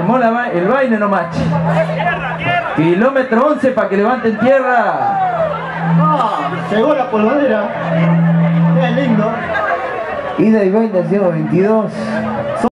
armó el baile nomás. Kilómetro 11 para que levanten tierra. Llegó la polvadera. Qué lindo. Ida y vuelta, 22.